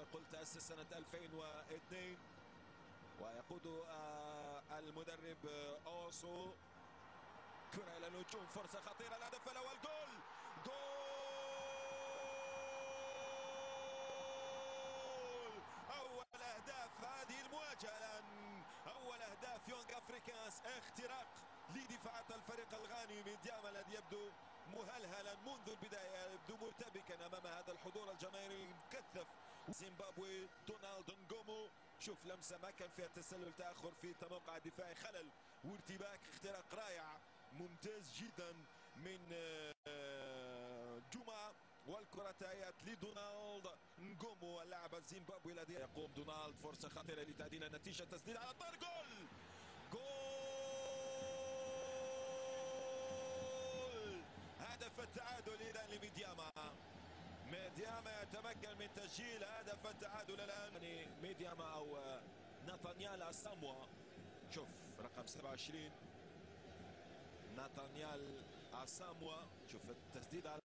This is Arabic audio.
قلت أسس سنة 2002 ويقود المدرب أوسو. كرة إلى الهجوم، فرصة خطيرة، الهدف الأول، جول أول أهداف هذه المواجهة الآن، أول أهداف يونغ أفريكانس، اختراق لدفاعات الفريق الغاني ميدياما الذي يبدو مهلهلا منذ البداية، يبدو مرتبكا أمام هذا الحضور الجماهيري المكثف. زيمبابوي دونالد نجومو، شوف لمسة ما كان فيها تسلل، تأخر في موقع دفاعي، خلل وارتباك، اختراق رائع ممتاز جدا من جمعة، والكرة تأتي لدونالد نجومو اللاعب الزيمبابوي الذي يقوم دونالد، فرصة خطيرة لتعديل النتيجة، تسديد على الطار، جول هدف التعادل إذا لميدياما. ميدياما يتمكن من تسجيل هدف التعادل الآن، يعني ميدياما أو ناتانيال أساموا، شوف رقم 27 ناتانيال أساموا، شوف التسديد على